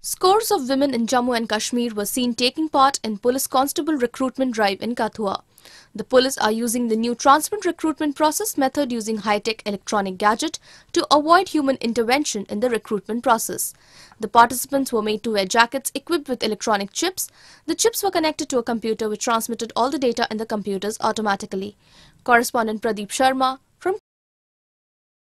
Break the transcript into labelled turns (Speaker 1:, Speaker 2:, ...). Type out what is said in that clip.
Speaker 1: Scores of women in Jammu and Kashmir were seen taking part in police constable recruitment drive in Kathua. The police are using the new transparent recruitment process method using high-tech electronic gadget to avoid human intervention in the recruitment process. The participants were made to wear jackets equipped with electronic chips. The chips were connected to a computer which transmitted all the data in the computers automatically. Correspondent Pradeep Sharma